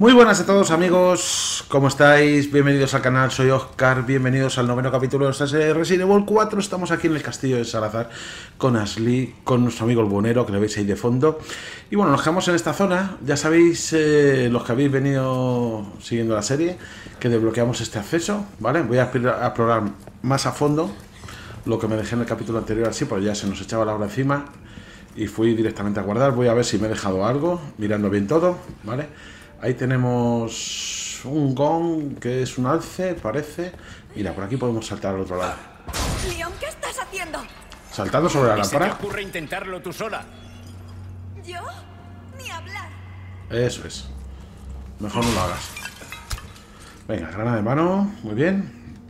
Muy buenas a todos amigos, ¿cómo estáis? Bienvenidos al canal, soy Oscar, bienvenidos al noveno capítulo de esta serie de Resident Evil 4. Estamos aquí en el castillo de Salazar con Ashley, con nuestro amigo el buhonero, que lo veis ahí de fondo. Y bueno, nos quedamos en esta zona, ya sabéis, los que habéis venido siguiendo la serie, que desbloqueamos este acceso, ¿vale? Voy a explorar más a fondo lo que me dejé en el capítulo anterior así, porque ya se nos echaba la hora encima y fui directamente a guardar. Voy a ver si me he dejado algo, mirando bien todo, ¿vale? Ahí tenemos un gong, que es un alce, parece. Mira, por aquí podemos saltar al otro lado. Leon, ¿qué estás haciendo? Saltando sobre la lámpara. ¿Se te ocurre intentarlo tú sola? ¿Yo? Ni hablar. Eso es. Mejor no lo hagas. Venga, grana de mano. Muy bien.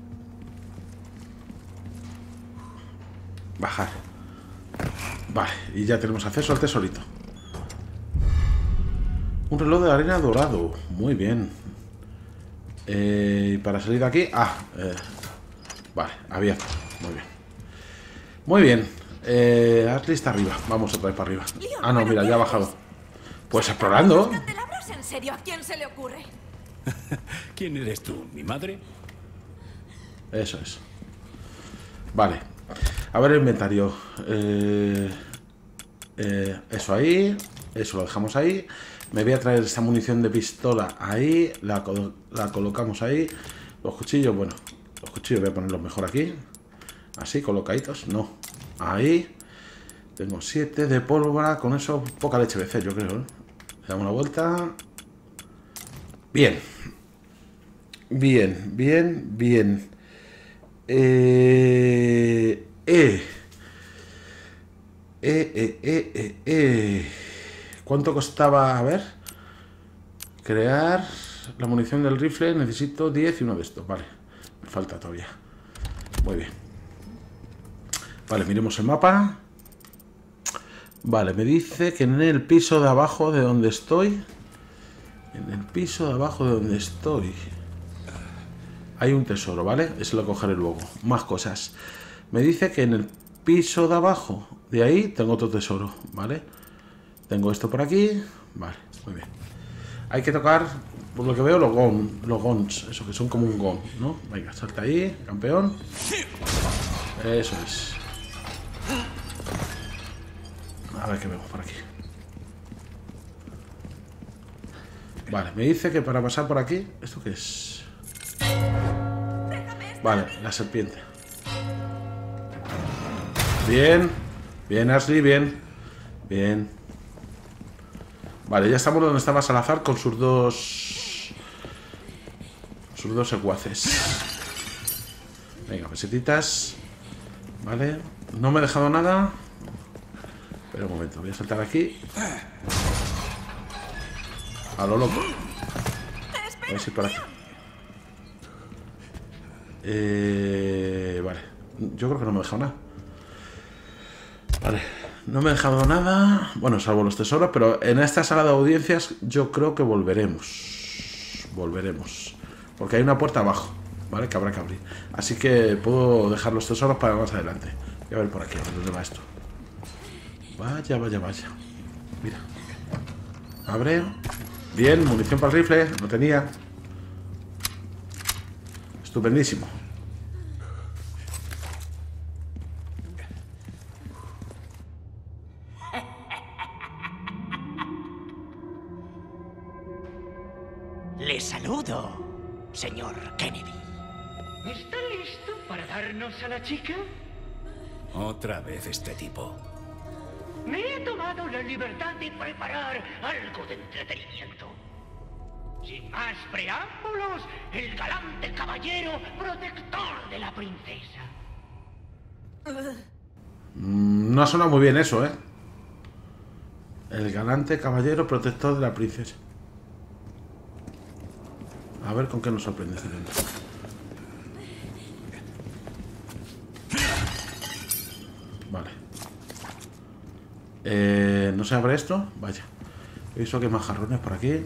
Bajar. Vale, y ya tenemos acceso al tesorito. Un reloj de arena dorado. Muy bien. Y para salir de aquí... vale, abierto. Muy bien. Muy bien. Ashley está arriba. Vamos otra vez para arriba. Ah, no, mira, ya ha bajado. Pues explorando. ¿Los candelabros? ¿En serio? ¿A quién se le ocurre? ¿Quién eres tú? ¿Mi madre? Eso es. Vale. A ver el inventario. Eso ahí. Eso lo dejamos ahí. Me voy a traer esta munición de pistola ahí. La colocamos ahí. Los cuchillos, bueno. Los cuchillos voy a ponerlos mejor aquí. Así, colocaditos. No. Ahí. Tengo 7 de pólvora. Con eso poca leche de yo creo, ¿eh? Le damos una vuelta. Bien. Bien, bien, bien. ¿Cuánto costaba? A ver. Crear la munición del rifle. Necesito 10 y uno de estos. Vale. Me falta todavía. Muy bien. Vale, miremos el mapa. Vale, me dice que en el piso de abajo de donde estoy. En el piso de abajo de donde estoy. Hay un tesoro, ¿vale? Ese lo cogeré luego. Más cosas. Me dice que en el piso de abajo de ahí tengo otro tesoro, ¿vale? Tengo esto por aquí. Vale, muy bien. Hay que tocar, por lo que veo, los gons. Eso que son como un gong, ¿no? Venga, salta ahí, campeón. Eso es. A ver qué vemos por aquí. Vale, me dice que para pasar por aquí... ¿Esto qué es? Vale, la serpiente. Bien. Bien, Ashley, bien. Bien. Vale, ya estamos donde estaba Salazar con sus dos secuaces. Venga, pesetitas. Vale. No me he dejado nada. Pero un momento, voy a saltar aquí. A lo loco. A ver si por aquí. Vale. Yo creo que no me he dejado nada. Vale. No me he dejado nada. Bueno, salvo los tesoros, pero en esta sala de audiencias yo creo que volveremos. Volveremos. Porque hay una puerta abajo, ¿vale? Que habrá que abrir. Así que puedo dejar los tesoros para más adelante. Voy a ver por aquí, a ver dónde va esto. Vaya, vaya, vaya. Mira. Abre. Bien, munición para el rifle. No tenía. Estupendísimo. Le saludo, señor Kennedy. ¿Está listo para darnos a la chica? Otra vez este tipo. Me he tomado la libertad de preparar algo de entretenimiento. Sin más preámbulos, el galante caballero protector de la princesa. No ha sonado muy bien eso, ¿eh? El galante caballero protector de la princesa. A ver con qué nos sorprende este evento. Vale. ¿No se abre esto? Vaya. He visto que hay más jarrones por aquí.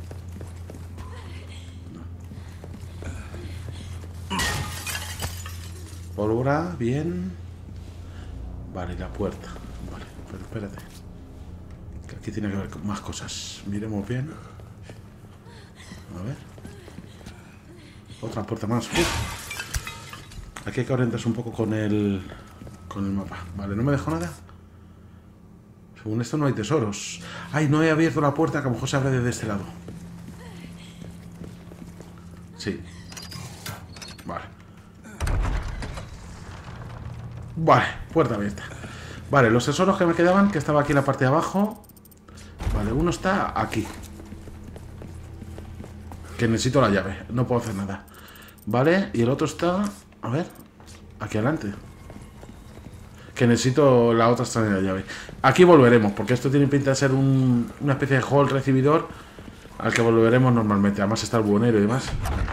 Pólvora, bien. Vale, la puerta. Vale, pero espérate. Que aquí tiene que haber más cosas. Miremos bien. A ver. Otra puerta más. Aquí hay que orientarse un poco con el mapa. Vale, ¿no me dejó nada? Según esto no hay tesoros. Ay, no he abierto la puerta, que a lo mejor se abre desde este lado. Sí. Vale. Vale, puerta abierta. Vale, los tesoros que me quedaban, que estaba aquí en la parte de abajo. Vale, uno está aquí. Que necesito la llave, no puedo hacer nada. Vale, y el otro está... A ver, aquí adelante. Que necesito la otra extraña llave. Aquí volveremos, porque esto tiene pinta de ser una especie de hall recibidor al que volveremos normalmente. Además está el buhonero y demás.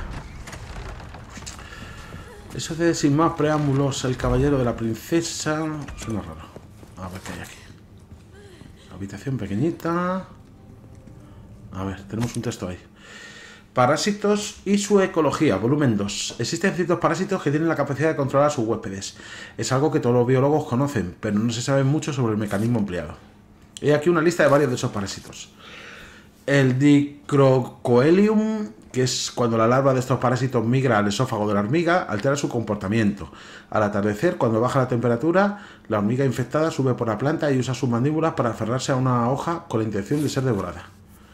Eso de sin más preámbulos, el caballero de la princesa... Suena raro. A ver qué hay aquí. Habitación pequeñita. A ver, tenemos un texto ahí. Parásitos y su ecología, volumen 2. Existen ciertos parásitos que tienen la capacidad de controlar a sus huéspedes. Es algo que todos los biólogos conocen, pero no se sabe mucho sobre el mecanismo empleado. He aquí una lista de varios de esos parásitos. El Dicrocoelium, que es cuando la larva de estos parásitos migra al esófago de la hormiga, altera su comportamiento. Al atardecer, cuando baja la temperatura, la hormiga infectada sube por la planta y usa sus mandíbulas para aferrarse a una hoja con la intención de ser devorada.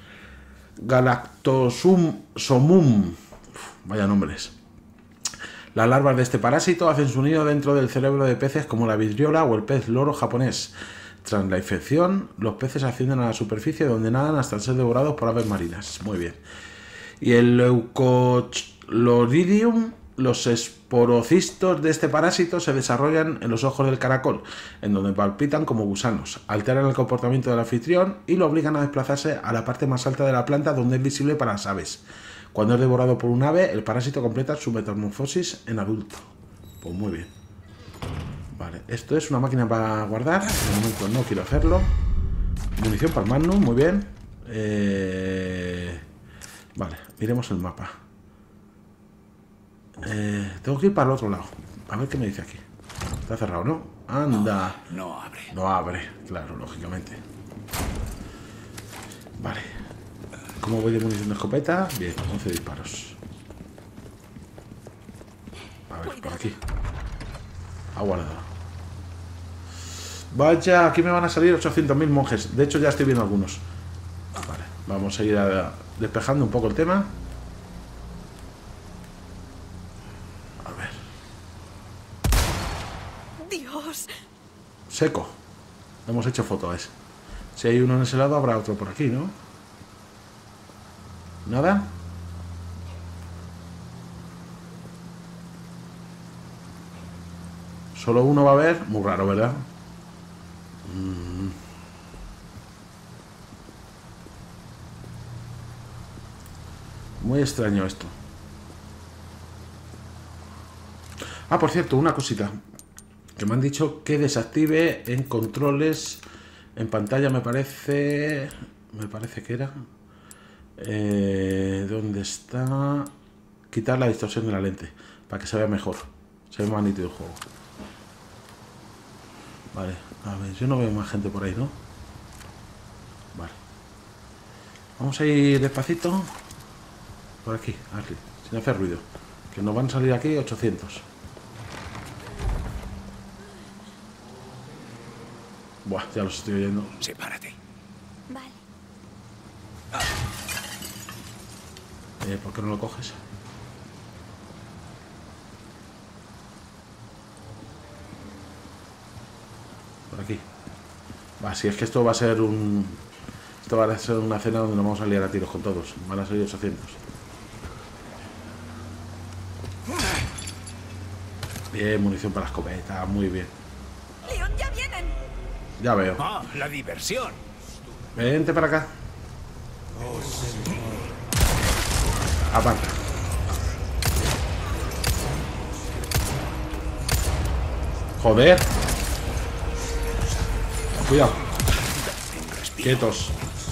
Galactosomum. Vaya nombres. Las larvas de este parásito hacen su nido dentro del cerebro de peces como la vidriola o el pez loro japonés. Tras la infección, los peces ascienden a la superficie donde nadan hasta ser devorados por aves marinas. Muy bien. Y el Leucochloridium, los esporocistos de este parásito se desarrollan en los ojos del caracol, en donde palpitan como gusanos, alteran el comportamiento del anfitrión y lo obligan a desplazarse a la parte más alta de la planta donde es visible para las aves. Cuando es devorado por un ave, el parásito completa su metamorfosis en adulto. Pues muy bien. Vale, esto es una máquina para guardar. De momento no quiero hacerlo. Munición para el Magnum, muy bien. Vale, miremos el mapa. Tengo que ir para el otro lado. A ver qué me dice aquí. Está cerrado, ¿no? Anda. No abre. No abre, claro, lógicamente. Vale. ¿Cómo voy de munición de escopeta? Bien, 11 disparos. A ver, por aquí. Ha guardado. Vaya, aquí me van a salir 800.000 monjes. De hecho, ya estoy viendo algunos. Vale, vamos a ir despejando un poco el tema. A ver. Dios. Seco. Hemos hecho foto a ese. Si hay uno en ese lado, habrá otro por aquí, ¿no? ¿Nada? Solo uno va a haber. Muy raro, ¿verdad? Muy extraño esto. Ah, por cierto, una cosita. Que me han dicho que desactive en controles. En pantalla me parece... Me parece que era... ¿dónde está? Quitar la distorsión de la lente. Para que se vea mejor. Se ve más nítido el juego. Vale, a ver, yo no veo más gente por ahí, ¿no? Vale. Vamos a ir despacito. Por aquí, así, sin hacer ruido. Que nos van a salir aquí 800. Buah, ya los estoy oyendo. Sepárate. Vale. ¿Por qué no lo coges? Por aquí. Va, si es que esto va a ser un... Esto va a ser una cena donde nos vamos a liar a tiros con todos. Van a salir 800. Bien, munición para la escopeta. Muy bien. Leon, ya vienen. Ya veo. Ah, la diversión. Vente para acá. Aparta. Joder. Cuidado. Quietos.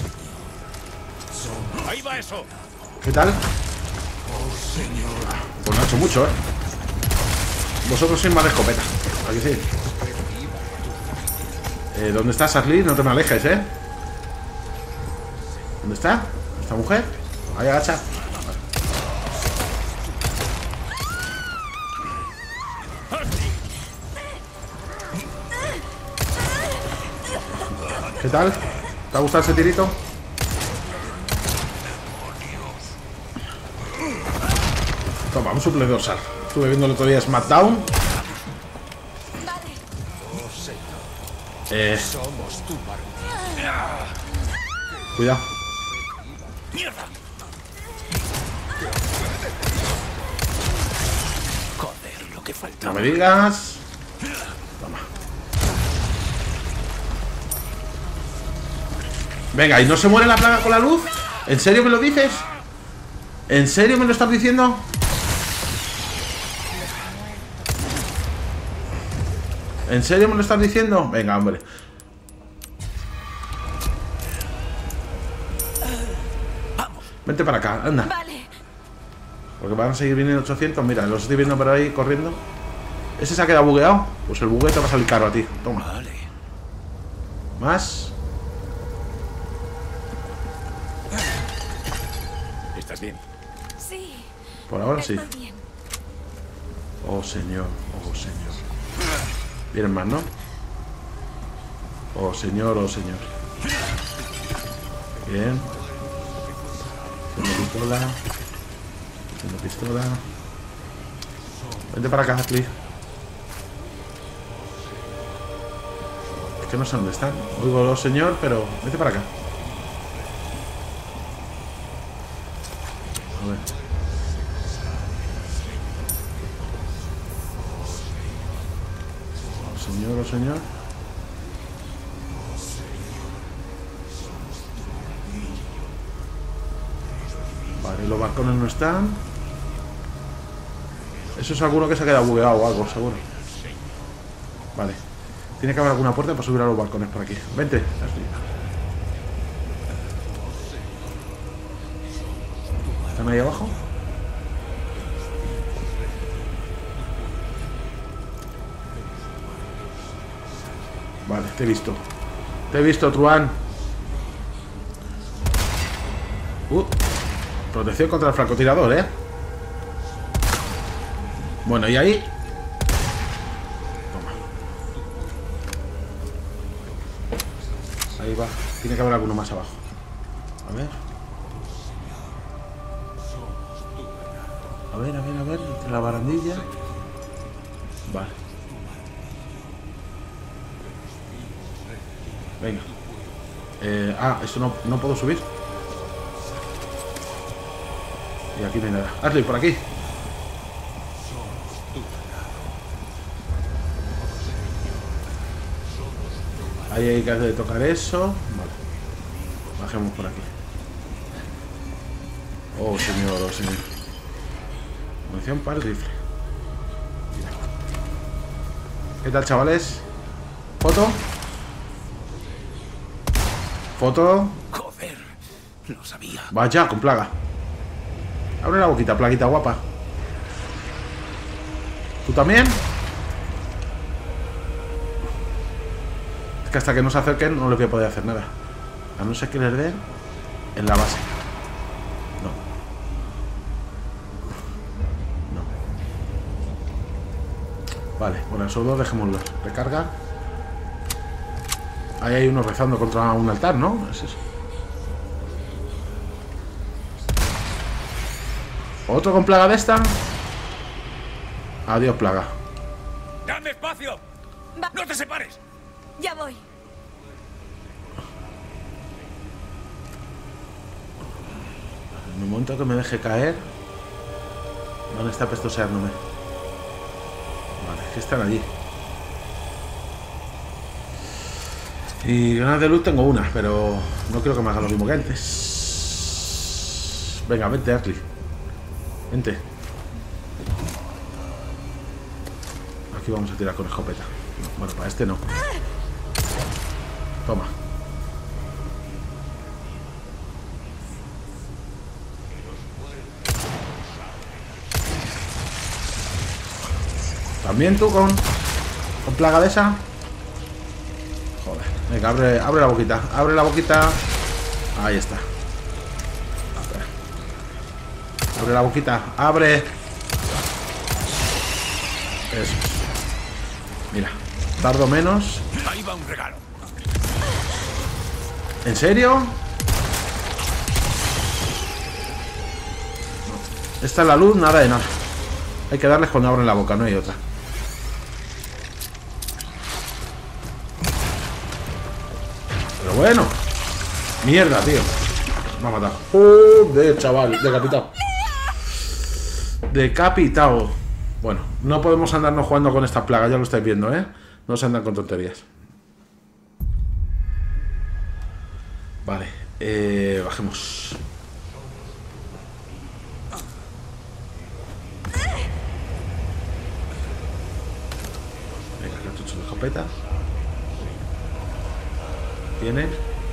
Ahí va eso. ¿Qué tal? Pues no ha hecho mucho, ¿eh? Vosotros sois más de escopeta. Aquí sí. ¿Dónde está Sarli? No te me alejes, ¿eh? ¿Dónde está? ¿Esta mujer? Ahí agacha. ¿Qué tal? ¿Te ha gustado ese tirito? Toma, un suple dorsal. Estuve viendo el otro día SmackDown. Somos tu Cuidado. ¡Mierda! Joder, lo que falta. No me digas. Toma. Venga, ¿y no se muere la plaga con la luz? ¿En serio me lo dices? ¿En serio me lo estás diciendo? ¿En serio me lo estás diciendo? Venga, hombre. Vente para acá, anda. Vale. Porque van a seguir viniendo 800. Mira, los estoy viendo por ahí corriendo. ¿Ese se ha quedado bugueado? Pues el bugueo te va a salir caro a ti. Toma. Vale. Más. ¿Estás bien? Sí. Por ahora sí. Estoy bien. Oh, señor. Oh, señor. Vienen más, ¿no? Oh, señor. Oh, señor. Bien. Haciendo pistola. Haciendo pistola. Vente para acá, Ashley. Es que no sé dónde están. Oigo los señor, pero vete para acá. A ver. Oh, señor, oh, señor. Vale, los balcones no están. Eso es alguno que se ha quedado bugueado o algo, seguro. Vale. Tiene que haber alguna puerta para subir a los balcones por aquí. Vente. ¿Están ahí abajo? Vale, te he visto. Te he visto, Truán. Protección contra el francotirador, ¿eh? Bueno, y ahí. Toma. Ahí va. Tiene que haber alguno más abajo. A ver. A ver, a ver, a ver. Entre la barandilla. Vale. Venga. Esto no puedo subir. Y aquí no hay nada. Ashley, por aquí. Ahí hay que tocar eso. Vale. Bajemos por aquí. Oh, señor, oh, señor. Munición para el rifle. Mira. ¿Qué tal, chavales? ¿Foto? ¿Foto? Joder, lo sabía. Vaya, con plaga. Abre la boquita, plaguita guapa. ¿Tú también? Es que hasta que no se acerquen no les voy a poder hacer nada. A no ser que les den en la base. No. No. Vale, bueno, esos dos dejémoslos. Recarga. Ahí hay uno rezando contra un altar, ¿no? Es eso. ¿Otro con plaga de esta? Adiós, plaga. ¡Dame espacio! Va. ¡No te separes! Ya voy. En el momento que me deje caer, van a estar pestoseándome. Vale, que están allí. Y ganas de luz tengo una, pero no quiero que me haga lo mismo que antes. Venga, vente, Ashley. Vente. Aquí vamos a tirar con escopeta. Bueno, para este no. Toma. ¿También tú con plaga de esa? Joder. Venga, abre la boquita. Abre la boquita. Ahí está. Abre la boquita. Abre. Eso. Mira. Tardo menos. Ahí va un regalo. ¿En serio? Esta es la luz, nada de nada. Hay que darles cuando abren la boca, no hay otra. Pero bueno. Mierda, tío. Me ha matado. Joder, chaval. Decapitado. Decapitado. Bueno, no podemos andarnos jugando con estas plagas, ya lo estáis viendo, ¿eh? No se andan con tonterías. Vale, bajemos. Venga, cartucho de escopeta. Tiene.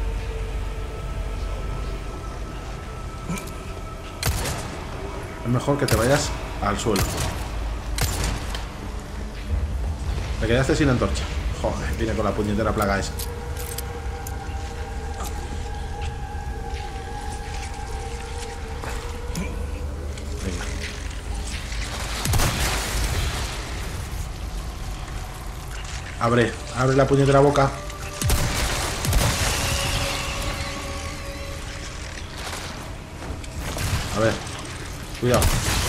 Es mejor que te vayas al suelo. Te quedaste sin antorcha. Joder, viene con la puñetera plaga esa. Venga. Abre la puñetera boca. A ver. Cuidado.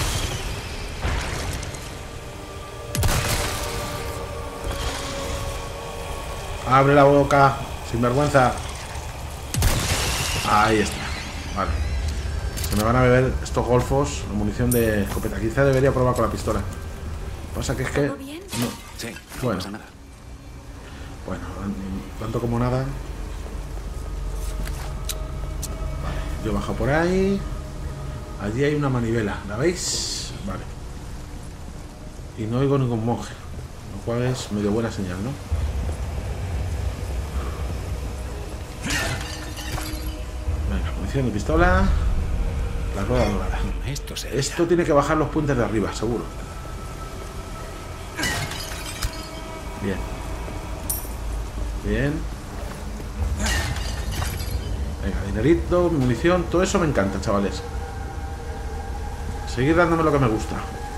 Abre la boca, sin vergüenza. Ahí está. Vale. Se me van a beber estos golfos. La munición de escopeta. Quizá debería probar con la pistola. Pasa que es que... ¿Todo bien? No. Sí, no Bueno. pasa nada. Bueno, tanto como nada. Vale. Yo bajo por ahí. Allí hay una manivela. ¿La veis? Vale. Y no oigo ningún monje. Lo cual es medio buena señal, ¿no? Venga, munición de pistola. La rueda dorada. Esto tiene que bajar los puentes de arriba, seguro. Bien. Bien. Venga, dinerito, munición, todo eso me encanta, chavales. Seguir dándome lo que me gusta.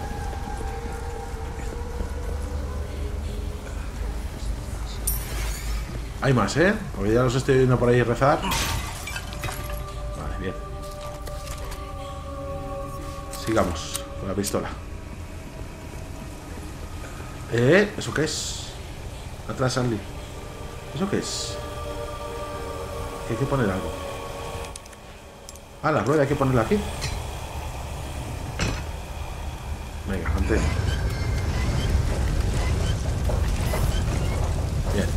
Hay más, ¿eh? Porque ya los estoy viendo por ahí rezar. Vale, bien. Sigamos con la pistola. ¿Eso qué es? Atrás, Andy. ¿Eso qué es? Que hay que poner algo. Ah, la rueda hay que ponerla aquí. Venga, mantén. Bien.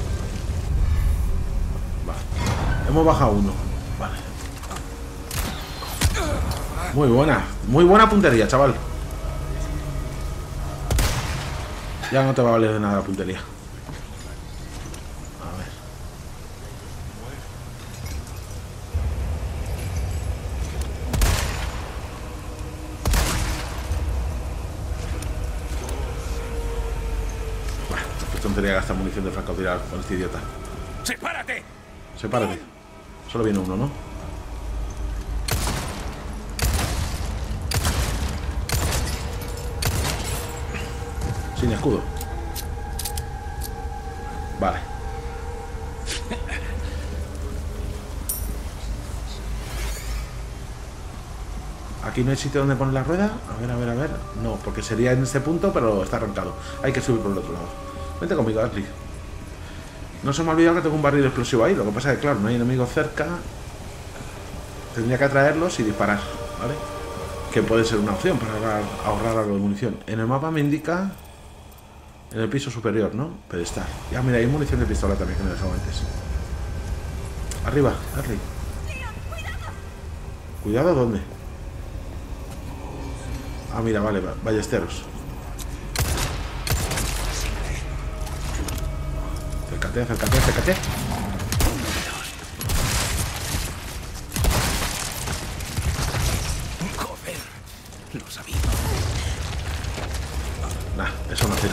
Vale. Hemos bajado uno. Vale. Muy buena puntería, chaval. Ya no te va a valer de nada la puntería. A ver. Bueno, qué tontería gastar munición de francotirador con este idiota. ¡Sepárate! Sepárate. Solo viene uno, ¿no? Sin escudo. Vale. Aquí no hay sitio donde poner la rueda. A ver. No, porque sería en este punto, pero está arrancado. Hay que subir por el otro lado. Vente conmigo, Ashley. No se me ha olvidado que tengo un barril explosivo ahí. Lo que pasa es que, claro, no hay enemigos cerca. Tendría que atraerlos y disparar, ¿vale? Que puede ser una opción para ahorrar algo de munición. En el mapa me indica... En el piso superior, ¿no? Pedestal. Ya, mira, hay munición de pistola también que me he dejado antes. Arriba, Ashley. ¿Cuidado dónde? Ah, mira, vale, ballesteros. Acércate. Joder, lo sabía. Nah, eso no será.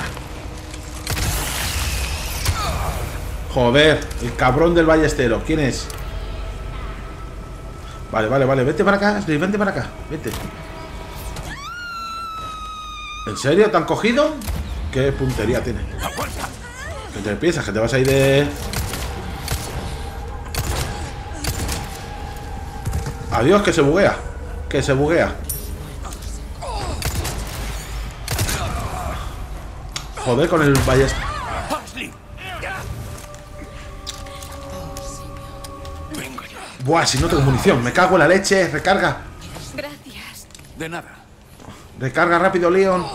Joder, el cabrón del ballestero. ¿Quién es? Vale. Vete para acá, Ashley, vente para acá. Vete. ¿En serio? ¿Te han cogido? ¿Qué puntería tiene? ¿Qué te piensas? ¿Que te vas a ir de...? Adiós, que se buguea. Que se buguea. Joder, con el ballesta. Ashley. Venga ya. Buah, si no tengo munición. Me cago en la leche. Recarga. Gracias. De nada. Recarga rápido, Leon.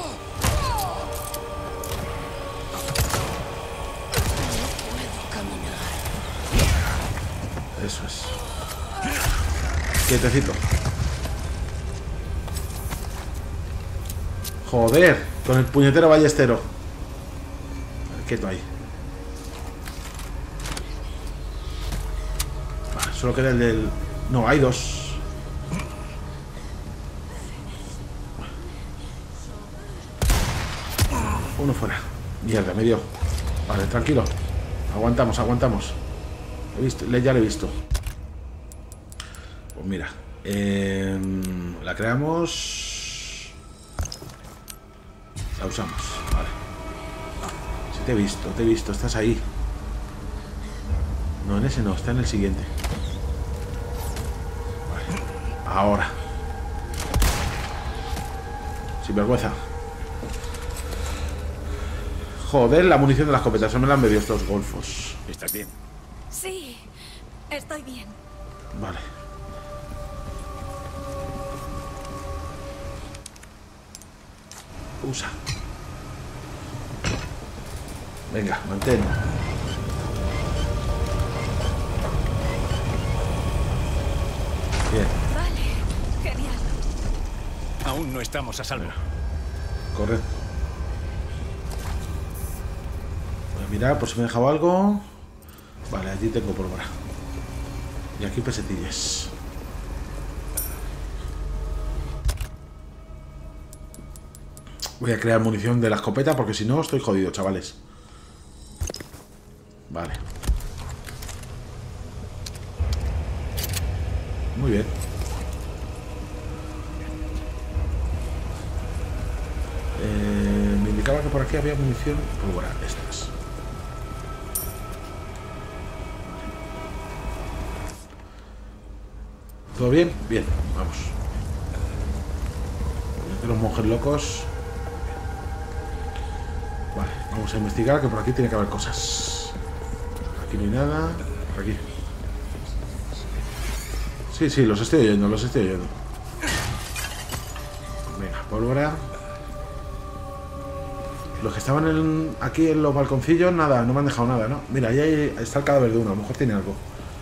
Eso es. Quietecito. Joder, con el puñetero ballestero. Quieto ahí. Vale, solo queda el del... No, hay dos. Uno fuera. Mierda, me dio. Vale, tranquilo. Aguantamos, aguantamos. Ya lo he visto. Pues mira, la creamos. La usamos. Vale. Sí, te he visto. Estás ahí. No, en ese no, está en el siguiente. Vale. Ahora. Sin vergüenza. Joder, la munición de las escopetas. Me la han bebido estos golfos. ¿Estás bien? Sí, estoy bien. Vale. Usa. Venga, mantén. Bien, Vale, genial. Aún no estamos a salvo. correcto. Voy a mirar por si me he dejado algo. Vale, allí tengo pólvora. Y aquí pesetillas. Voy a crear munición de la escopeta porque si no estoy jodido, chavales. Vale. Muy bien. Me indicaba que por aquí había munición. Pólvora, estas. ¿Todo bien? Bien, vamos. De los monjes locos. Vale, vamos a investigar que por aquí tiene que haber cosas. Aquí no hay nada. Por aquí. Sí, los estoy oyendo, Venga, pólvora. Los que estaban aquí en los balconcillos, nada, no me han dejado nada, ¿no? Mira, ahí está el cadáver de uno, a lo mejor tiene algo.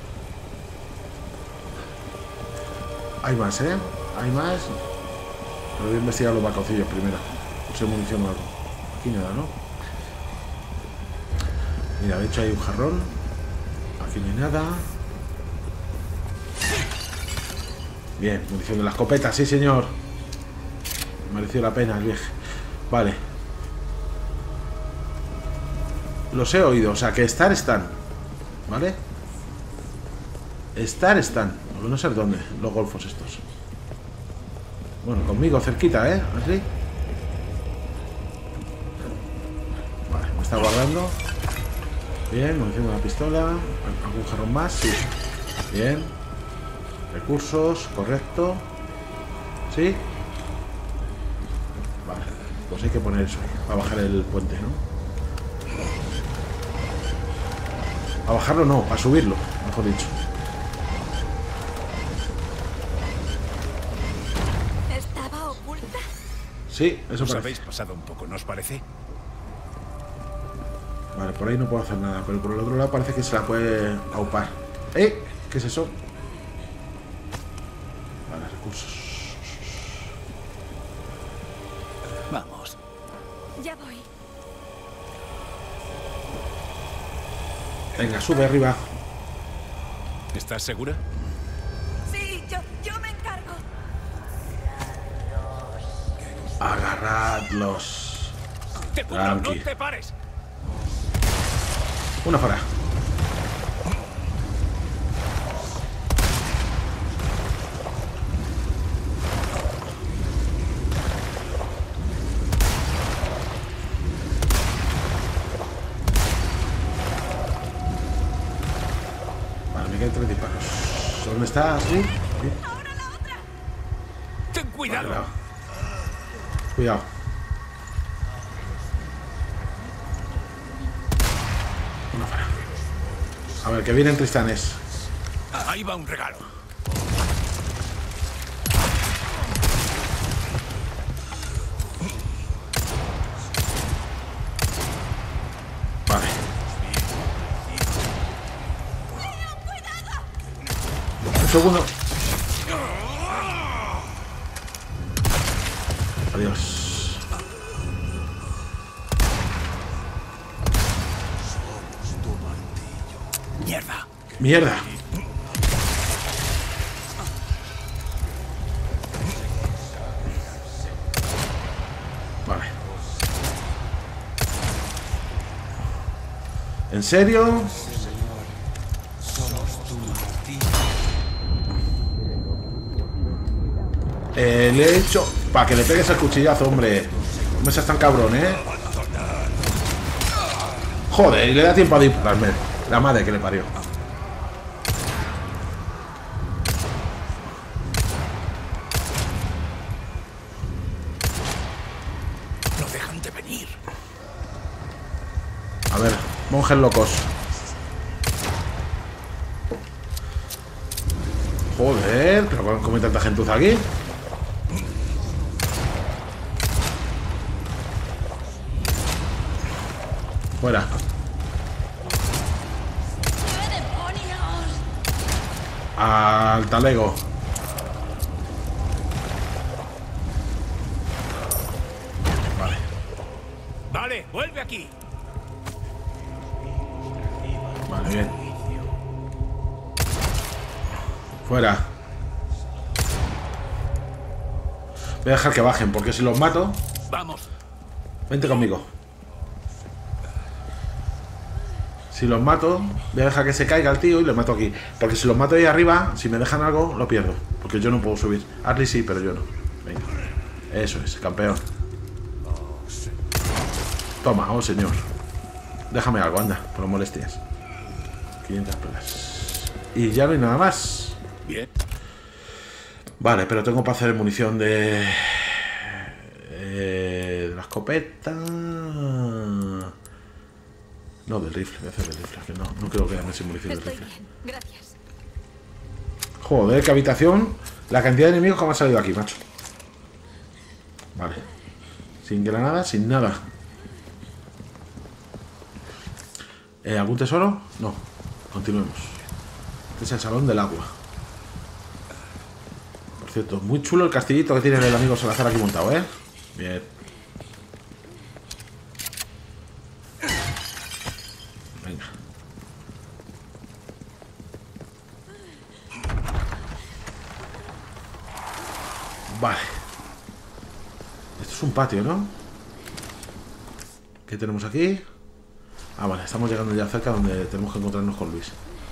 Hay más, ¿eh? Hay más. Pero voy a investigar los balconcillos primero. No sé, munición o algo. Aquí nada, ¿no? Mira, de hecho hay un jarrón. Aquí no hay nada. Bien, munición de la escopeta, sí señor. Mereció la pena el viaje. Vale. Los he oído, o sea que están. ¿Vale? Están. No sé dónde, los golfos estos. Bueno, conmigo, cerquita, ¿eh? Así. Vale, me está guardando. Bien, munición de la pistola. ¿Algún jarrón más? Sí. Bien. Recursos, correcto. ¿Sí? Vale, pues hay que poner eso para bajar el puente, ¿no? A bajarlo no, a subirlo, mejor dicho. ¿Estaba oculta? Sí, eso Os parece. habéis pasado un poco, ¿no os parece? Vale, por ahí no puedo hacer nada, pero por el otro lado parece que se la puede aupar. ¿Eh? ¿Qué es eso? Vale, recursos. Vamos. Ya voy. Venga, sube arriba. ¿Estás segura? Sí, yo me encargo. Agarradlos. ¡Te juro, Tranqui. no te pares! Una fuera. Vale, me quedan 3 disparos. ¿Dónde está? ¿Sí? Sí. Ahora cuidado. Cuidado. Una fuera. A ver, que vienen Tristanes. Ahí va un regalo. Vale. Un segundo. Adiós. Mierda. Mierda. Vale. ¿En serio? Le he hecho... Para que le pegues el cuchillazo, hombre. No seas tan cabrón, ¿eh? Joder, y le da tiempo a dispararme. La madre que le parió. No dejan de venir. A ver, monjes locos. Joder, pero ¿cómo hay tanta gentuza aquí? Fuera. Al talego. Vale. Vale, vuelve aquí. Vale, bien. Fuera. Voy a dejar que bajen, porque si los mato... Vamos. Vente conmigo. Si los mato, voy a dejar que se caiga el tío y le mato aquí. Porque si los mato ahí arriba, si me dejan algo, lo pierdo. Porque yo no puedo subir. Ashley sí, pero yo no. Venga. Eso es, campeón. Toma, oh señor. Déjame algo, anda, por las molestias. 500 pelas. Y ya no hay nada más. Bien. Vale, pero tengo para hacer munición de la escopeta. No, del rifle, voy a hacer del rifle. Que no creo que quedarme sin munición del Estoy rifle. bien, gracias. Joder, qué habitación. La cantidad de enemigos que me ha salido aquí, macho. Vale. Sin granada, sin nada. ¿Algún tesoro? No. Continuemos. Este es el salón del agua. Por cierto, muy chulo el castillito que tiene el amigo Salazar aquí montado, ¿eh? Bien. Venga. Vale. Esto es un patio, ¿no? ¿Qué tenemos aquí? Ah, vale, estamos llegando ya cerca donde tenemos que encontrarnos con Luis.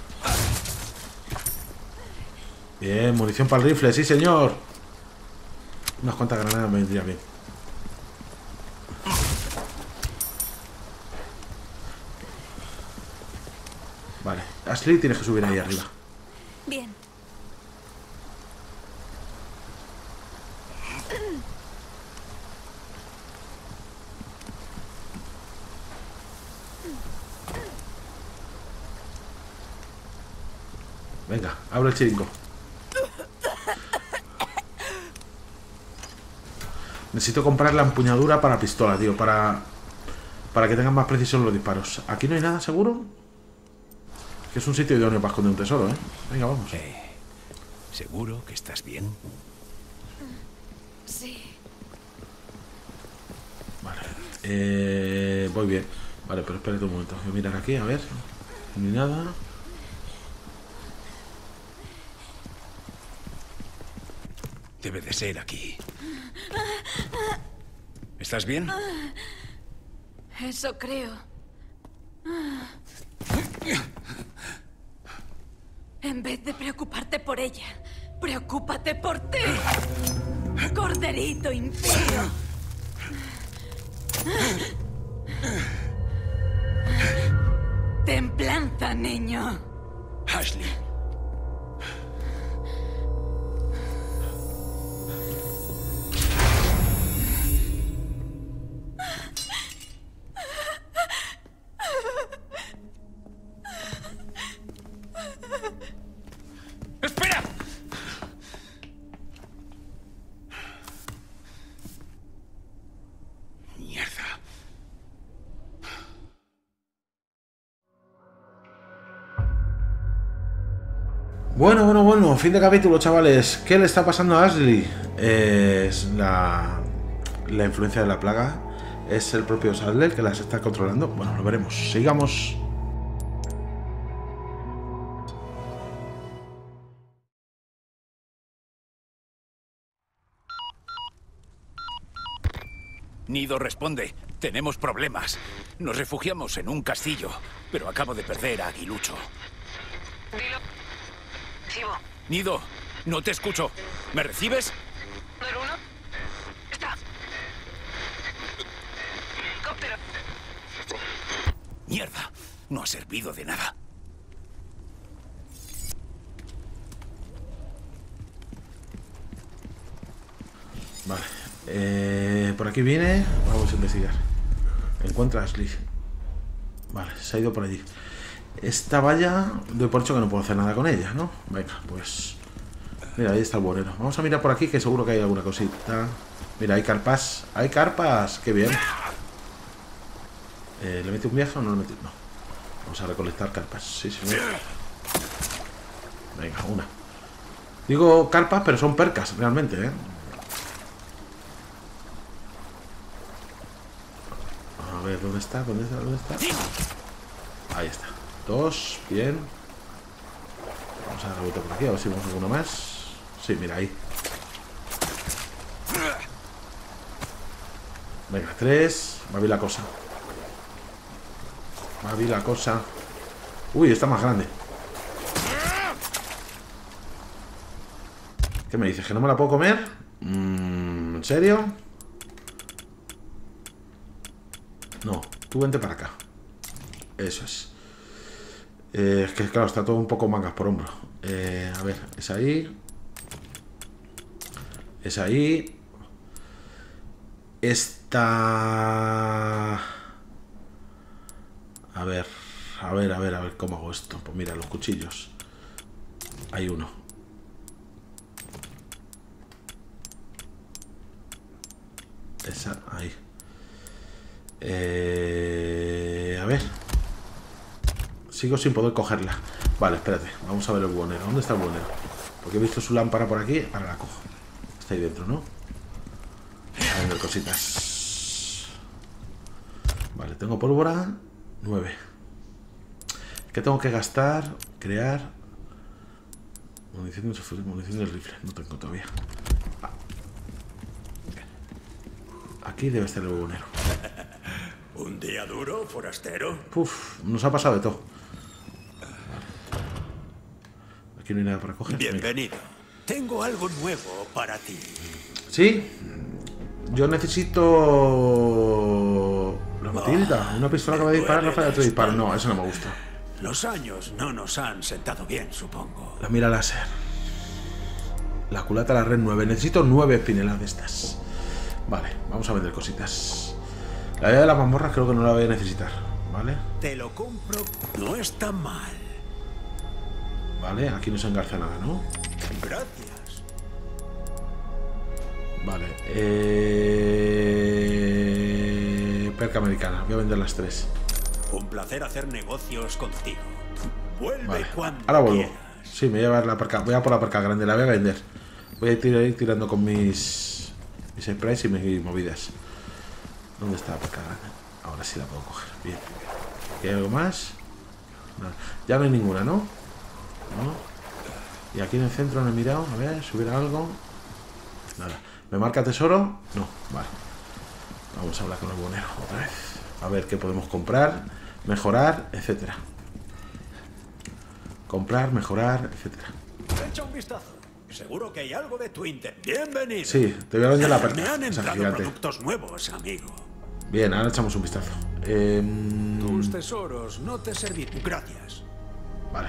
Bien, munición para el rifle, sí señor. Unas cuantas granadas me vendría bien. Vale, Ashley, tienes que subir ahí arriba. Bien. Venga, abre el chiringo. Necesito comprar la empuñadura para pistola, tío, para que tengan más precisión los disparos. ¿Aquí no hay nada seguro? Que es un sitio idóneo para esconder un tesoro, ¿eh? Venga, vamos. ¿Seguro que estás bien? Sí. Vale. Voy bien. Vale, pero espérate un momento. Voy a mirar aquí, a ver. Ni nada. Debe de ser aquí. ¿Estás bien? Eso creo. En vez de preocuparte por ella, preocúpate por ti. Corderito impío. Templanza, niño. Ashley. ¡Espera! Mierda. Bueno, fin de capítulo, chavales. ¿Qué le está pasando a Ashley? Es la influencia de la plaga. Es el propio Sadler que las está controlando. Bueno, lo veremos. Sigamos. Nido responde. Tenemos problemas. Nos refugiamos en un castillo, pero acabo de perder a Aguilucho. Dilo. Recibo. Nido, no te escucho. ¿Me recibes? ¿Número 1? Está. Helicóptero. Mierda, no ha servido de nada. Vale. Por aquí viene. Vamos a investigar. Encuentra a Ashley. Vale, se ha ido por allí. Esta valla, doy por hecho que no puedo hacer nada con ella, ¿no? Venga, pues... Mira, ahí está el buhonero. Vamos a mirar por aquí, que seguro que hay alguna cosita. Mira, hay carpas. ¡Hay carpas! ¡Qué bien! ¿Le metí un viaje o no le metí? No. Vamos a recolectar carpas. Sí, señor. Venga, una. Digo carpas, pero son percas, realmente, ¿eh? A ver, ¿dónde está? ¿Dónde está? ¿Dónde está? Ahí está. 2, bien. Vamos a dar la vuelta por aquí, a ver si vemos alguno más. Sí, mira, ahí. Venga, 3. Va bien la cosa. Va bien la cosa. Uy, está más grande. ¿Qué me dices? ¿Que no me la puedo comer? ¿En serio? No, tú vente para acá. Eso es. Es que claro, está todo un poco mangas por hombro. A ver, es ahí. Es ahí. Esta... A ver, ¿cómo hago esto? Pues mira, los cuchillos. Hay uno. Esa, ahí. A ver. Sigo sin poder cogerla. Vale, espérate. Vamos a ver el buhonero. ¿Dónde está el buhonero? Porque he visto su lámpara por aquí. Ahora la cojo. Está ahí dentro, ¿no? A ver, cositas. Vale, tengo pólvora. 9. ¿Qué tengo que gastar? Crear. Munición del rifle. No tengo todavía. Aquí debe estar el buhonero. ¿Un día duro, forastero? Uf, nos ha pasado de todo. Aquí no hay nada para coger. Bienvenido. Tengo algo nuevo para ti. ¿Sí? Yo necesito... ¿La Matilda? Una pistola que va a disparar, la falla de otro disparo. No, eso no me gusta. Los años no nos han sentado bien, supongo. La mira láser. La culata la red 9. Necesito 9 espinelas de estas. Vale, vamos a vender cositas. La idea de las mazmorras creo que no la voy a necesitar. ¿Vale? Te lo compro. No está mal. Vale, aquí no se engarza nada, ¿no? Gracias. Vale. Perca americana. Voy a vender las 3. Un placer hacer negocios contigo. Vuelve Vale. cuando Ahora vuelvo. quieras. Sí, me voy a llevar la perca. Voy a por la perca grande. La voy a vender. Voy a ir tirando con mis sprays y mis movidas. ¿Dónde está la perca grande? Ahora sí la puedo coger. Bien. ¿Hay algo más? Nada. Ya no hay ninguna, ¿no? No. Y aquí en el centro no he mirado. A ver, si hubiera algo. Nada. ¿Me marca tesoro? No. Vale. Vamos a hablar con el buhonero otra vez. A ver qué podemos comprar, mejorar, etcétera. Comprar, mejorar, etcétera. Echa un vistazo. Seguro que hay algo de Twinter. Bienvenido. Sí, te voy a vender la perca. Me han Esa entrado gigante. productos nuevos, amigo. Bien, ahora echamos un vistazo. Tus tesoros no te servirán. Gracias. Vale.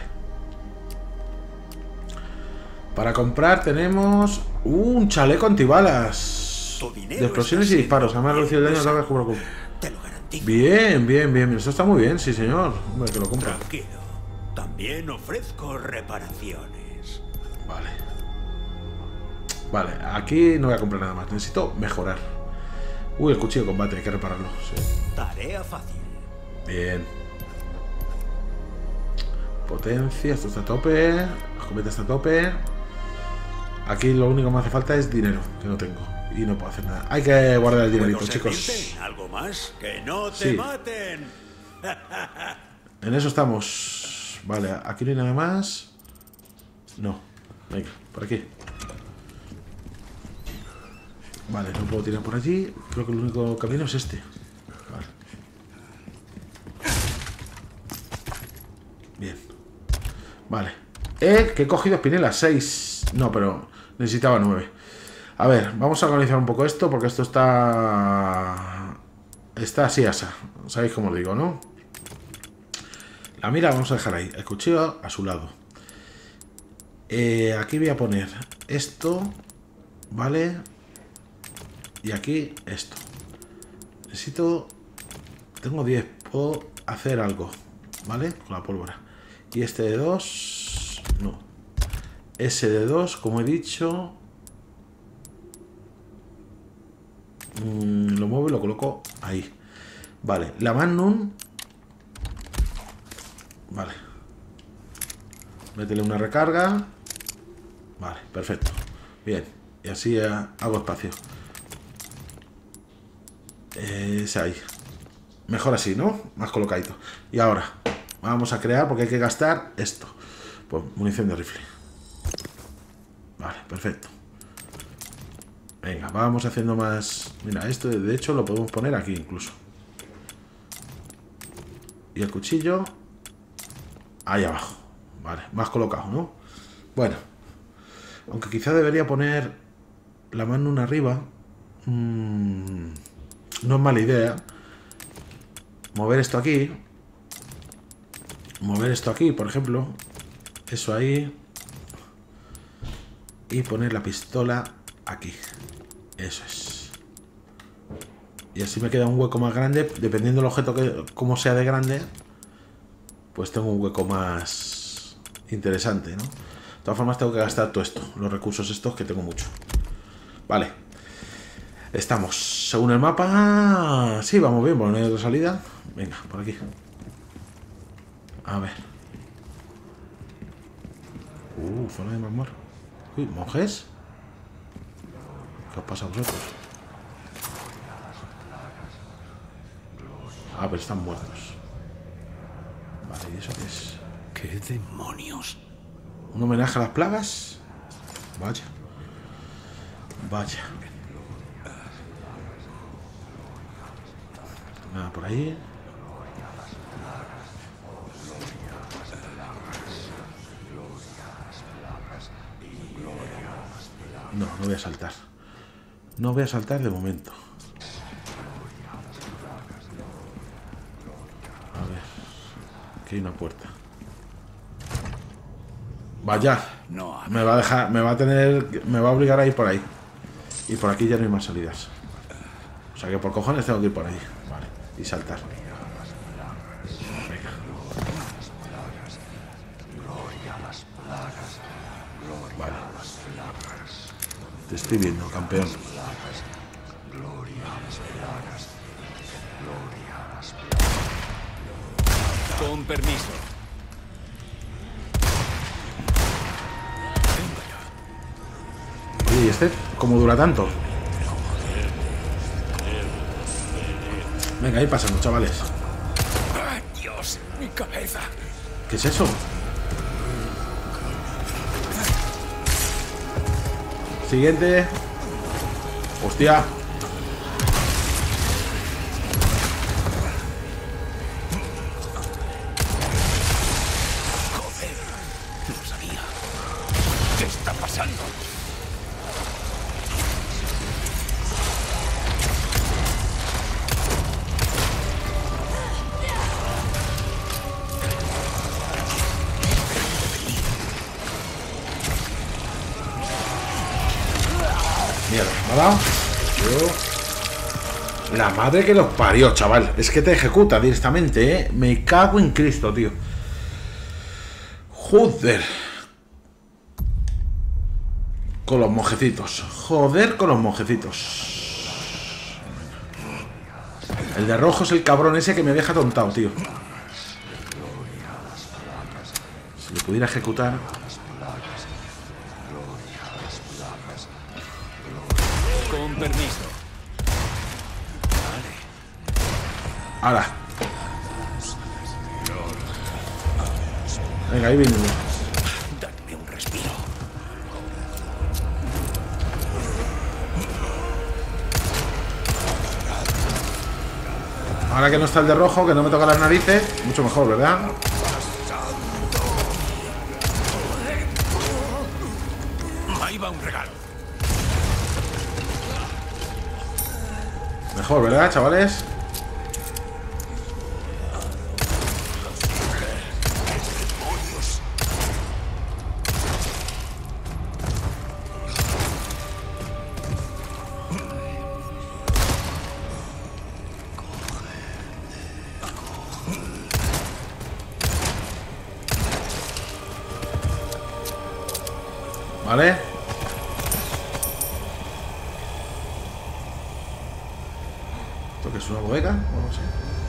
Para comprar tenemos un chaleco antibalas. Tu dinero De explosiones está y disparos. siendo Además reducido el daño bien a la como Te lo garantizo. Bien, bien, bien. Esto está muy bien, sí señor. Hombre, que lo compro. Tranquilo. También ofrezco reparaciones. Vale. Vale, aquí no voy a comprar nada más. Necesito mejorar. Uy, el cuchillo de combate, hay que repararlo. Sí. Tarea fácil. Bien. Potencia, esto está a tope. La escopeta está a tope. Aquí lo único que me hace falta es dinero, que no tengo. Y no puedo hacer nada. Hay que guardar el dinerito, chicos. ¿Algo más? ¡Que no te maten! En eso estamos. Vale, aquí no hay nada más. No. Venga, por aquí. Vale, no puedo tirar por allí. Creo que el único camino es este. Vale. Bien. Vale. Que he cogido espinelas. 6. No, pero necesitaba 9. A ver, vamos a organizar un poco esto, porque esto está... Está así, asa. ¿Sabéis cómo os digo, no? La mira vamos a dejar ahí. El cuchillo a su lado. Aquí voy a poner esto. Vale. Y aquí esto. Necesito... Tengo 10. Puedo hacer algo. ¿Vale? Con la pólvora. Y este de 2... No. Ese de 2, como he dicho... Lo muevo y lo coloco ahí. Vale. La Magnum... Vale. Métele una recarga. Vale, perfecto. Bien. Y así hago espacio. Es ahí. Mejor así, ¿no? Más colocadito. Y ahora vamos a crear, porque hay que gastar esto. Pues munición de rifle. Vale, perfecto. Venga, vamos haciendo más. Mira, esto de hecho lo podemos poner aquí incluso. Y el cuchillo ahí abajo. Vale, más colocado, ¿no? Bueno. Aunque quizá debería poner la mano arriba. No es mala idea. Mover esto aquí. Mover esto aquí, por ejemplo. Eso ahí. Y poner la pistola aquí. Eso es. Y así me queda un hueco más grande. Dependiendo del objeto que como sea de grande, pues tengo un hueco más interesante, ¿no? De todas formas tengo que gastar todo esto. Los recursos estos que tengo mucho. Vale. Estamos. Según el mapa... Sí, vamos bien. Por no hay otra salida. Venga, por aquí. A ver. Zona de mazmorra. Uy, ¿monjes? ¿Qué os pasa a vosotros? Ah, pero están muertos. Vale, ¿y eso qué es? ¿Qué demonios? ¿Un homenaje a las plagas? Vaya. Vaya. Nada por ahí. No, no voy a saltar. No voy a saltar de momento. A ver. Aquí hay una puerta. Vaya. No, me va a dejar. Me va a tener. Me va a obligar a ir por ahí. Y por aquí ya no hay más salidas. O sea que por cojones tengo que ir por ahí. Vale. Y saltar. Venga. Vale. Te estoy viendo, campeón. Con permiso. Oye, ¿y este cómo dura tanto? Venga, ahí pasamos, chavales. ¡Ay, Dios! ¡Mi cabeza! ¿Qué es eso? Siguiente. Hostia. ¡Joder! No sabía. ¿Qué está pasando? Mierda, ¿me ha dado? La madre que los parió, chaval. Es que te ejecuta directamente, ¿eh? Me cago en Cristo, tío. Joder. Con los monjecitos. Joder con los monjecitos. El de rojo es el cabrón ese que me deja tontado, tío. Si lo pudiera ejecutar. Con permiso. ¡Hala! Venga, ahí viene. Dadme un respiro. Ahora que no está el de rojo, que no me toca las narices, mucho mejor, ¿verdad? Ahí va un regalo. Mejor, ¿verdad, chavales? ¿Vale? ¿Esto qué es una bodega? O no sé.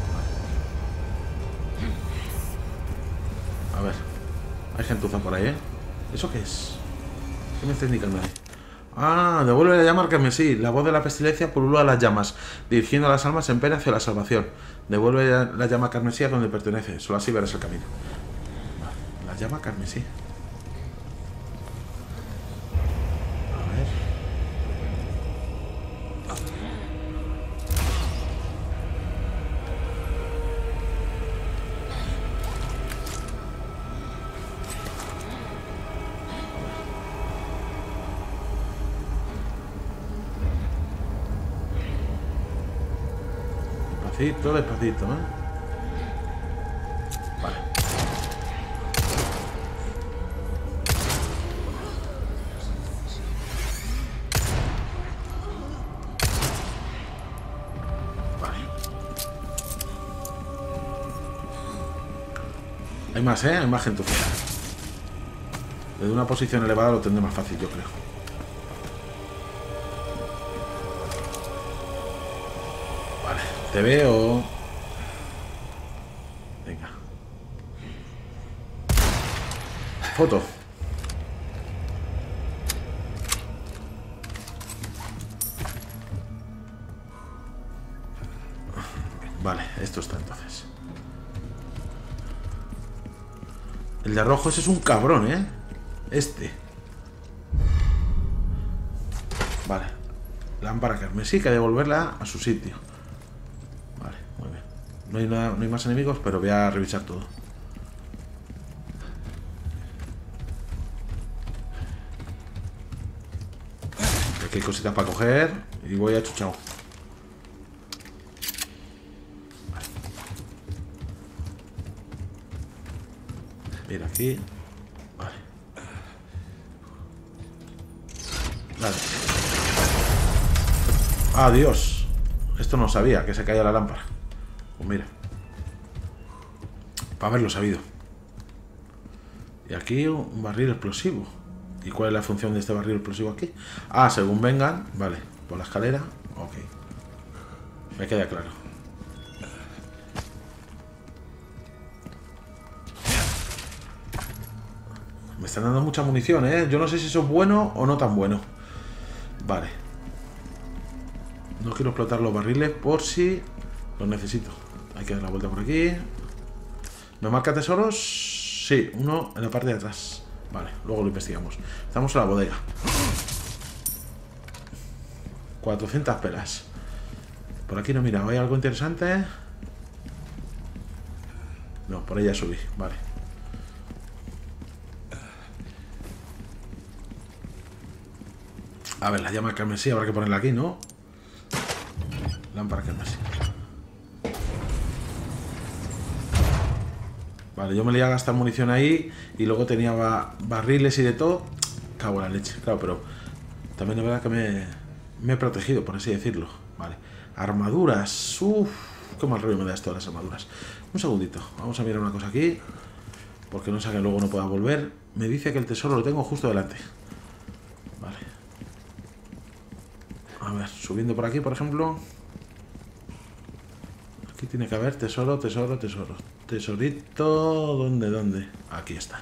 A ver. Hay gentuza por ahí, ¿eh? ¿Eso qué es? ¿Qué me está indicando ahí? Ah, devuelve la llama al carmesí. La voz de la pestilencia pulula las llamas, dirigiendo a las almas en pena hacia la salvación. Devuelve la llama carmesí a donde pertenece. Solo así verás el camino. Vale. La llama carmesí. Despacito, despacito, ¿eh? Vale. Vale. Hay más, ¿eh? Hay más gente. Desde una posición elevada lo tendré más fácil, yo creo. Te veo. Venga. Foto. Vale, esto está entonces. El de rojo ese es un cabrón, ¿eh? Este. Vale. Lámpara carmesí, que hay que devolverla a su sitio. No hay nada, no hay más enemigos, pero voy a revisar todo. Aquí hay cositas para coger y voy a chuchao. Vale. Mira aquí. Vale. Vale. Adiós. Esto no sabía que se caía la lámpara. Pues mira, para haberlo sabido. Y aquí un barril explosivo. ¿Y cuál es la función de este barril explosivo aquí? Ah, según vengan, vale, por la escalera. Ok, me queda claro. Me están dando mucha munición, ¿eh? Yo no sé si eso es bueno o no tan bueno. Vale. No quiero explotar los barriles por si los necesito. Hay que dar la vuelta por aquí. ¿Me marca tesoros? Sí, uno en la parte de atrás. Vale, luego lo investigamos. Estamos en la bodega. 400 pelas. Por aquí no he mirado. ¿Hay algo interesante? No, por ahí ya subí. Vale. A ver, la llama carmesí habrá que ponerla aquí, ¿no? Lámpara carmesí. Vale, yo me le iba a gastar munición ahí y luego tenía barriles y de todo. Cago en la leche, claro, pero también es verdad que me he protegido, por así decirlo. Vale, armaduras. Uff, qué mal rollo me da esto de las armaduras. Un segundito, vamos a mirar una cosa aquí. Porque no sea que luego no pueda volver. Me dice que el tesoro lo tengo justo delante. Vale. A ver, subiendo por aquí, por ejemplo. Aquí tiene que haber tesoro, tesoro, tesoro. Tesorito... ¿Dónde? Aquí está.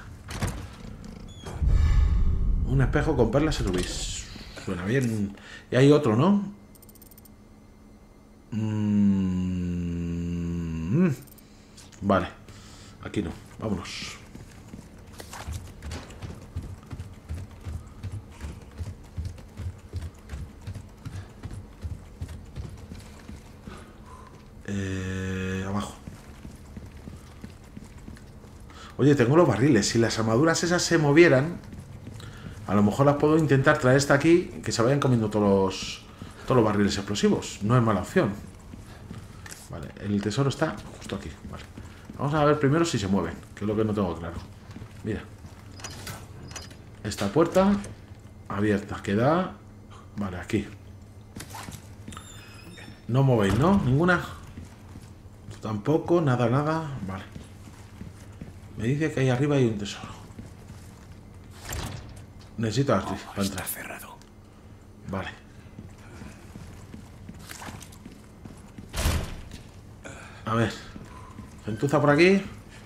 Un espejo con perlas y rubíes. Suena bien. Y hay otro, ¿no? Vale. Aquí no. Vámonos. Abajo. Oye, tengo los barriles. Si las armaduras esas se movieran, a lo mejor las puedo intentar traer hasta aquí, que se vayan comiendo todos los barriles explosivos. No es mala opción. Vale, el tesoro está justo aquí. Vale. Vamos a ver primero si se mueven, que es lo que no tengo claro. Mira. Esta puerta abierta. Queda... Vale, aquí. No movéis, ¿no? ¿Ninguna? Tampoco, nada. Vale. Me dice que ahí arriba hay un tesoro. Necesito a Astrid para entrar. Está cerrado. Vale. A ver. Gentuza por aquí.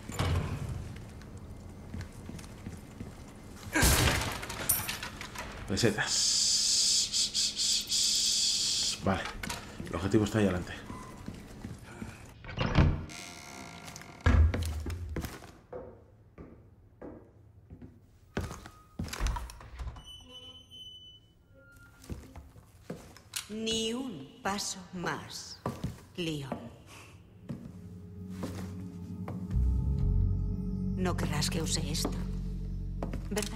Pesetas. Vale. El objetivo está ahí adelante. Ni un paso más, Leon. No querrás que use esto, ¿verdad?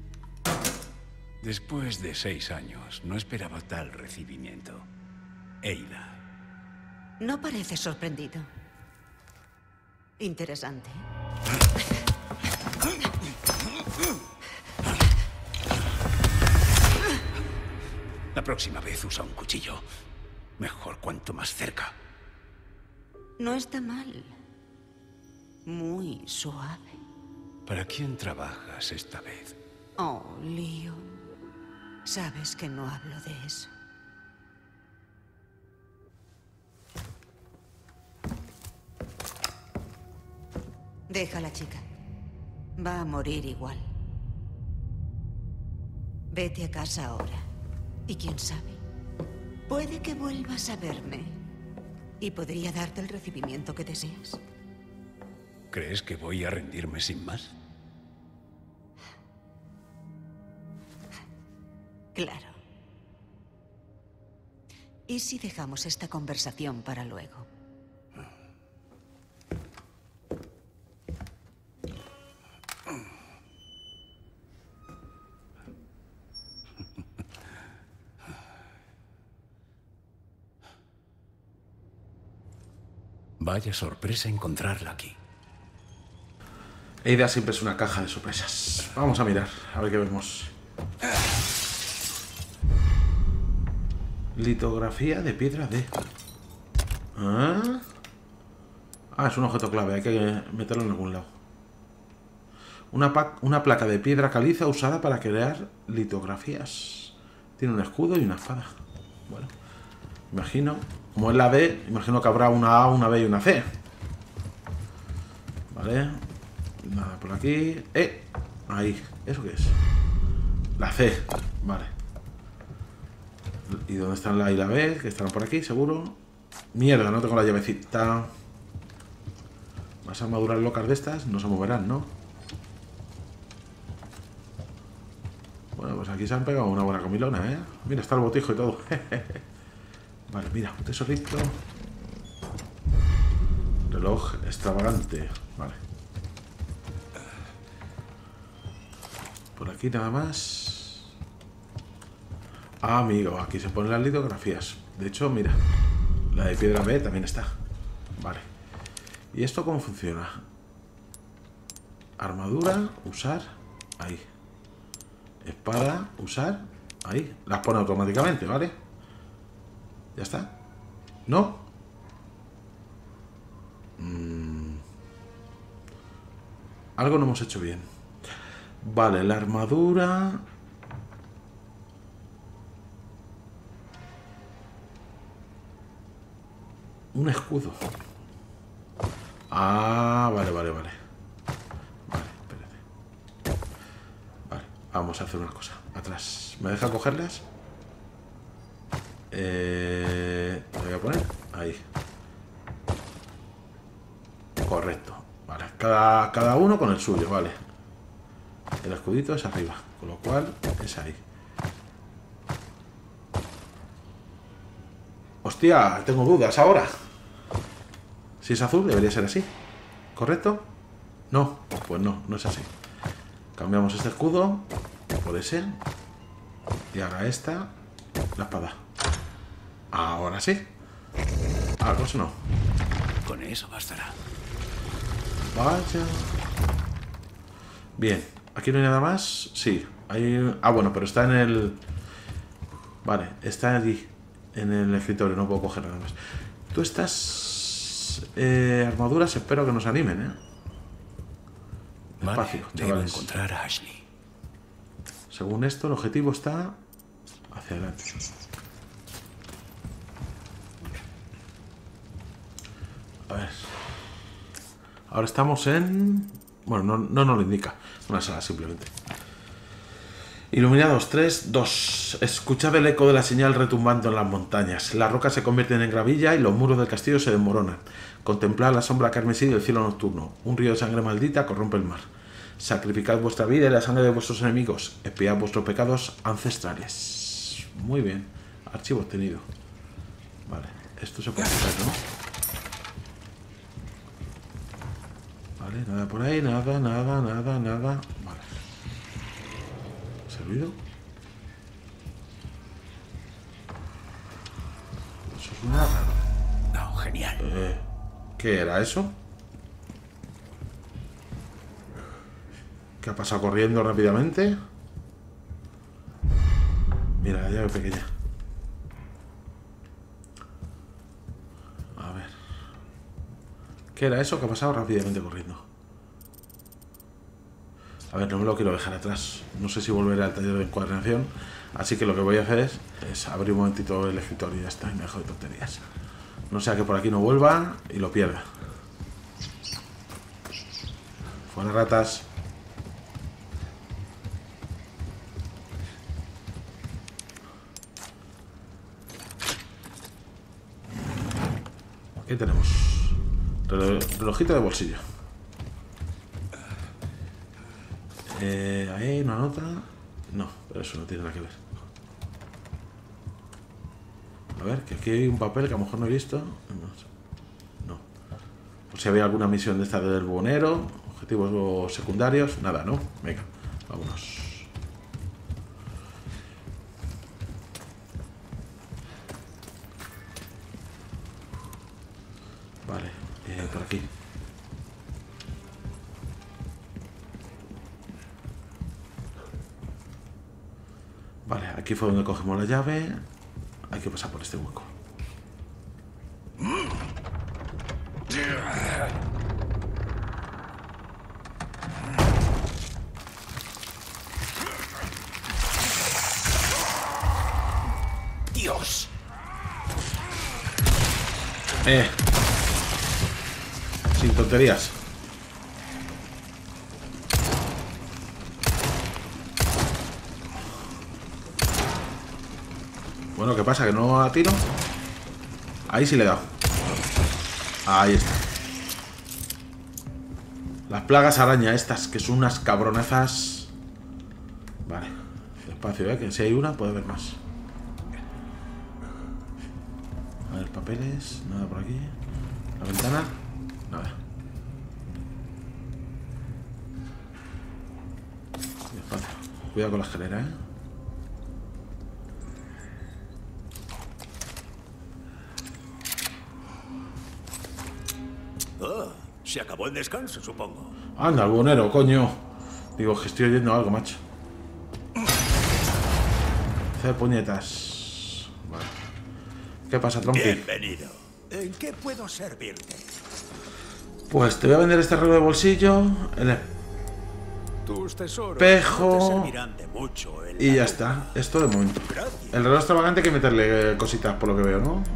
Después de 6 años, no esperaba tal recibimiento. Ada. No pareces sorprendido. Interesante. La próxima vez usa un cuchillo. Mejor cuanto más cerca. No está mal. Muy suave. ¿Para quién trabajas esta vez? Oh, Leon. Sabes que no hablo de eso. Déjala, chica. Va a morir igual. Vete a casa ahora. Y quién sabe, puede que vuelvas a verme. Y podría darte el recibimiento que deseas. ¿Crees que voy a rendirme sin más? Claro. ¿Y si dejamos esta conversación para luego? Vaya sorpresa encontrarla aquí. Ada siempre es una caja de sorpresas. Vamos a mirar, a ver qué vemos. Litografía de piedra D. Ah, es un objeto clave, hay que meterlo en algún lado. Una placa de piedra caliza usada para crear litografías. Tiene un escudo y una espada. Bueno, imagino, como es la D, imagino que habrá una A, una B y una C. Vale. Nada por aquí. Ahí. ¿Eso qué es? La C. Vale. ¿Y dónde están la A y la B? Que estarán por aquí, seguro. Mierda, no tengo la llavecita. Más armaduras locas de estas no se moverán, ¿no? Bueno, pues aquí se han pegado una buena comilona, ¿eh? Mira, está el botijo y todo. Vale, mira, un tesorito. Reloj extravagante. Vale. Por aquí nada más. Ah, amigo, aquí se ponen las litografías. De hecho, mira, la de piedra B también está. Vale. ¿Y esto cómo funciona? Armadura, usar, ahí. Espada, usar, ahí. Las pone automáticamente, ¿vale? Ya está. ¿No? Algo no hemos hecho bien. Vale, la armadura... Un escudo. Ah, vale. Vale, espérate. Vale, vamos a hacer una cosa. Atrás. ¿Me deja cogerlas? Lo voy a poner ahí. Correcto. Vale, cada uno con el suyo, vale. El escudito es arriba, con lo cual es ahí. Hostia, tengo dudas ahora. Si es azul, debería ser así. ¿Correcto? No, pues no es así. Cambiamos este escudo por ese. Y ahora esta, la espada. Ahora sí. Algo eso no. Con eso bastará. Vaya. Bien. ¿Aquí no hay nada más? Sí. Hay... Ah, bueno, pero está en el... Vale, está allí. En el escritorio, no puedo coger nada más. Tú estas... armaduras espero que nos animen, ¿eh? Despacio, Vale, debo chavales. encontrar a Ashley. Según esto, el objetivo está hacia adelante. A ver. Ahora estamos en... Bueno, no nos lo indica. Una sala simplemente. Iluminados, 3, 2. Escuchad el eco de la señal retumbando en las montañas. Las rocas se convierten en gravilla y los muros del castillo se desmoronan. Contemplad la sombra carmesí del cielo nocturno. Un río de sangre maldita corrompe el mar. Sacrificad vuestra vida y la sangre de vuestros enemigos. Expiad vuestros pecados ancestrales. Muy bien. Archivo obtenido. Vale. Esto se puede hacer, ¿no? Vale, nada por ahí. Nada. Vale. ¿Servido? Eso es una raro. No, genial. ¿Qué era eso? ¿Qué ha pasado corriendo rápidamente? Mira, la llave pequeña. A ver. ¿Qué era eso que ha pasado rápidamente corriendo? A ver, no me lo quiero dejar atrás. No sé si volveré al taller de encuadernación. Así que lo que voy a hacer es abrir un momentito el escritorio y ya está. Y me dejo de tonterías. No sea que por aquí no vuelva y lo pierda. Fuera ratas. ¿Qué tenemos? Relojito de bolsillo. Ahí una nota. No, pero eso no tiene nada que ver. A ver, que aquí hay un papel que a lo mejor no he visto. No. Por si había alguna misión de esta del buhonero. Objetivos secundarios. Nada, ¿no? Venga, vámonos. Vale, por aquí. Vale, aquí fue donde cogemos la llave. Hay que pasar por este hueco. ¡Dios! Sin tonterías. Bueno, ¿qué pasa? ¿Que no la tiro? Ahí sí le he dado. Ahí está. Las plagas araña estas, que son unas cabronazas. Vale. Despacio, que si hay una puede haber más. A ver, papeles. Nada por aquí. La ventana. Nada. Despacio. Cuidado con la escalera, ¿eh? Oh, se acabó el descanso, supongo. Anda, el buhonero, coño. Digo, que estoy oyendo algo, macho. Hacer puñetas. Vale. ¿Qué pasa, Tronqui? Bienvenido. ¿En qué puedo servirte? Pues te voy a vender este reloj de bolsillo. Tus tesoros Espejo. no te servirán de mucho en Y la ya lucha. está. Esto de momento. Gracias. El reloj extravagante hay que meterle cositas por lo que veo, ¿no?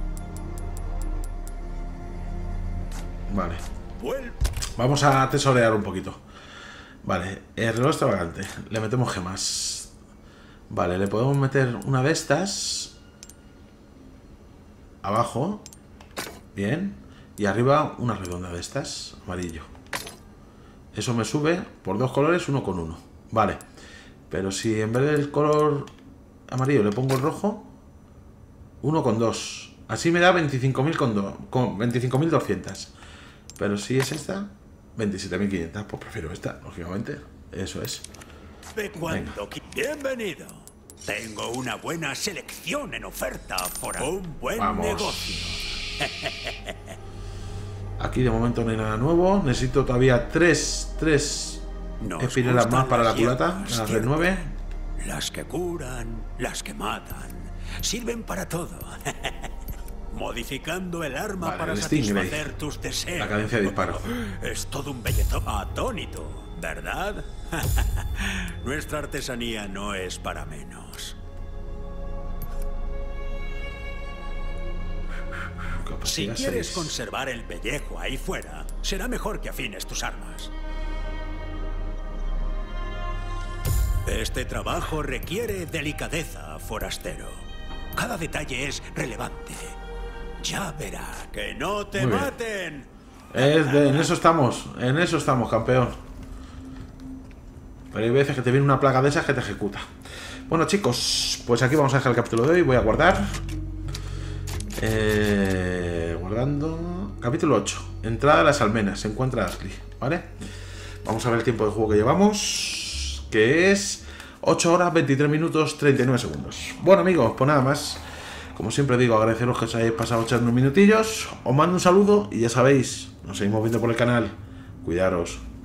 Vale. Vuelve. Vamos a tesorear un poquito. Vale, el reloj extravagante. Le metemos gemas. Vale, le podemos meter una de estas. Abajo. Bien. Y arriba una redonda de estas. Amarillo. Eso me sube por 2 colores, 1 con 1. Vale. Pero si en vez del color amarillo le pongo el rojo, 1 con 2. Así me da 25.000 con 25.200. Pero si es esta, 27.500. Pues prefiero esta, lógicamente. Eso es. Ve cuando bienvenido. Tengo una buena selección en oferta por un buen Vamos. negocio. Aquí de momento no hay nada nuevo. Necesito todavía 3 Nos espinelas gustan más para la las culata. hierbas, La red ¿cierto? 9. Las que curan, las que matan, sirven para todo. Modificando el arma Vale, para el Stingray. satisfacer tus deseos. La cadencia de disparo. Es todo un bellezo atónito, ¿verdad? Nuestra artesanía no es para menos. Si Capacidad quieres 6. conservar el pellejo ahí fuera, será mejor que afines tus armas. Este trabajo requiere delicadeza, forastero. Cada detalle es relevante. Ya verá. ¡Que no te Muy bien. maten! En eso estamos, campeón. Pero hay veces que te viene una plaga de esas que te ejecuta. Bueno, chicos, pues aquí vamos a dejar el capítulo de hoy. Voy a guardar. Guardando. Capítulo 8. Entrada a las almenas. Se encuentra Ashley, ¿vale? Vamos a ver el tiempo de juego que llevamos, que es 8 horas, 23 minutos, 39 segundos. Bueno, amigos, pues nada más. Como siempre digo, agradeceros que os hayáis pasado echando unos minutillos. Os mando un saludo y ya sabéis, nos seguimos viendo por el canal. Cuidaros.